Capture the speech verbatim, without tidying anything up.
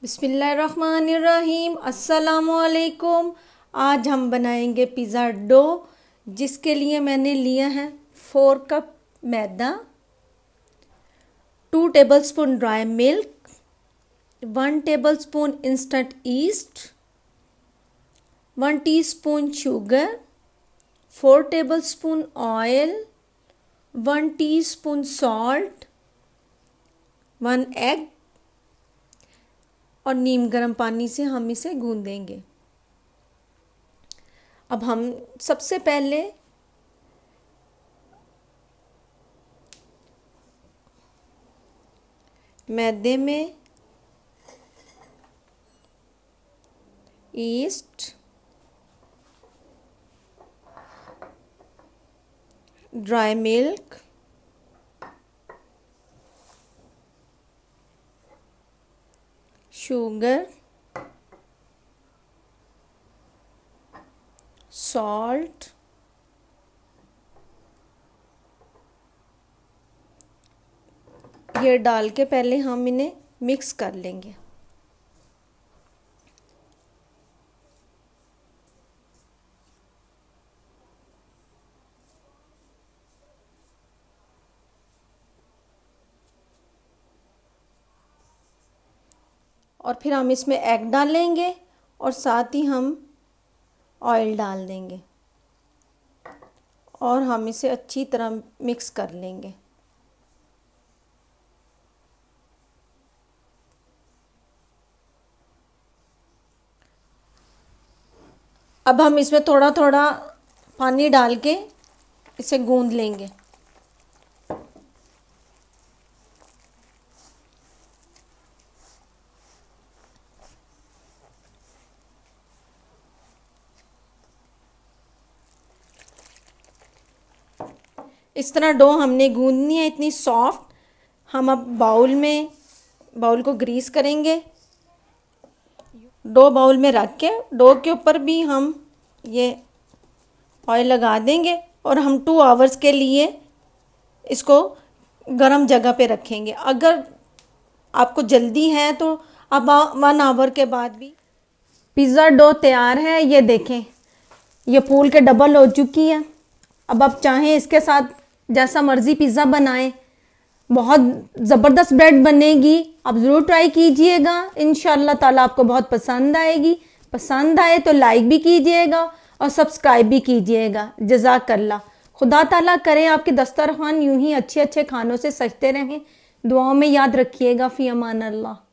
बिस्मिल्लाहिर्रहमानिर्रहीम। अस्सलामुअलैकुम। आज हम बनाएंगे पिज़्ज़ा डो, जिसके लिए मैंने लिया है फोर कप मैदा, two tablespoon dry milk, one tablespoon instant yeast, one teaspoon sugar, four tablespoon oil, one teaspoon salt, one egg और नीम गर्म पानी से हम इसे गूंदेंगे। अब हम सबसे पहले मैदे में yeast, dry milk, sugar, salt, ये डाल के पहले हम इन्हें मिक्स कर लेंगे। और फिर हम इसमें एग डालेंगे और साथ ही हम ऑयल डाल देंगे और हम इसे अच्छी तरह मिक्स कर लेंगे। अब हम इसमें थोड़ा थोड़ा पानी डाल के इसे गूंद लेंगे। इस तरह डो हमने गूंदनी है, इतनी सॉफ्ट। हम अब बाउल में बाउल को ग्रीस करेंगे। डो बाउल में रख के डो के ऊपर भी हम ये ऑयल लगा देंगे और हम टू आवर्स के लिए इसको गरम जगह पे रखेंगे। अगर आपको जल्दी है तो अब वन आवर के बाद भी पिज़्ज़ा डो तैयार है। ये देखें, ये फूल के डबल हो चुकी है। अब आप चाहें इसके साथ जैसा मर्ज़ी पिज़्ज़ा बनाएं, बहुत ज़बरदस्त ब्रेड बनेगी। आप ज़रूर ट्राई कीजिएगा, इंशाअल्लाह ताला आपको बहुत पसंद आएगी। पसंद आए तो लाइक भी कीजिएगा और सब्सक्राइब भी कीजिएगा। जज़ाकल्लाह। खुदा ताला करे आपके दस्तरखान यूं ही अच्छे अच्छे खानों से सजते रहें। दुआओं में याद रखिएगा। फ़ी अमान अल्लाह।